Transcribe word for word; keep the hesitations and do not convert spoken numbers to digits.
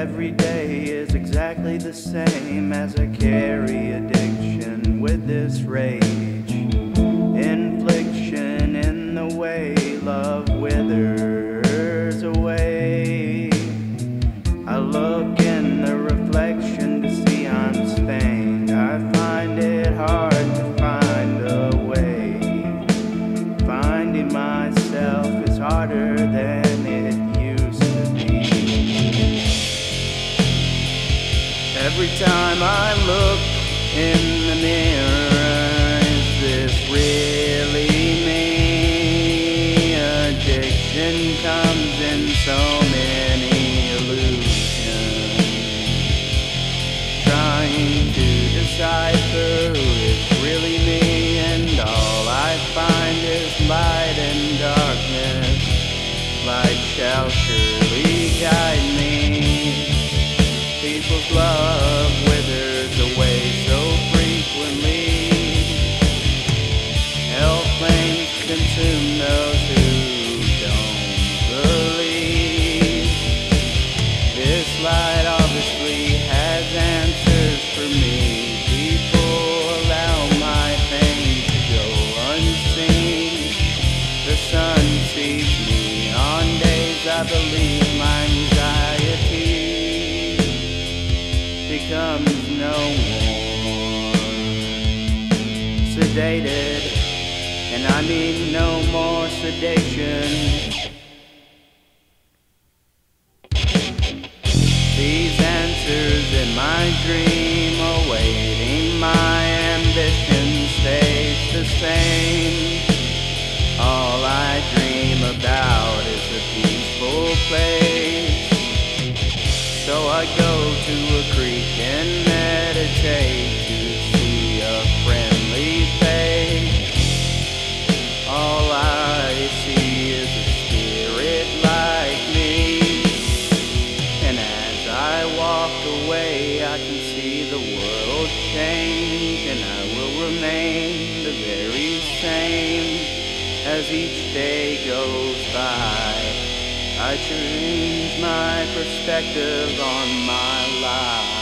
Every day is exactly the same as I carry addiction with this rage. Infliction in the way love withers away. I look in the reflection to see I'm stained. I find it hard to find a way. Finding myself is harder than it used to be. Every time I look in the mirror, is this really me? Addiction comes in so many illusions. Trying to decipher it's really me, and all I find is light and darkness. Light shall surely guide me. People's love withers away so frequently. Hell flames consume those who don't believe. This light obviously has answers for me. People allow my pain to go unseen. The sun sees me on days I believe my anxiety becomes no more sedated, and I need no more sedation. These answers in my dream awaiting my ambition stays the same. All I dream about is a peaceful place. So I go to a creek and meditate to see a friendly face. All I see is a spirit like me, and as I walk away I can see the world change, and I will remain the very same. As each day goes by, I change my perspective on my life.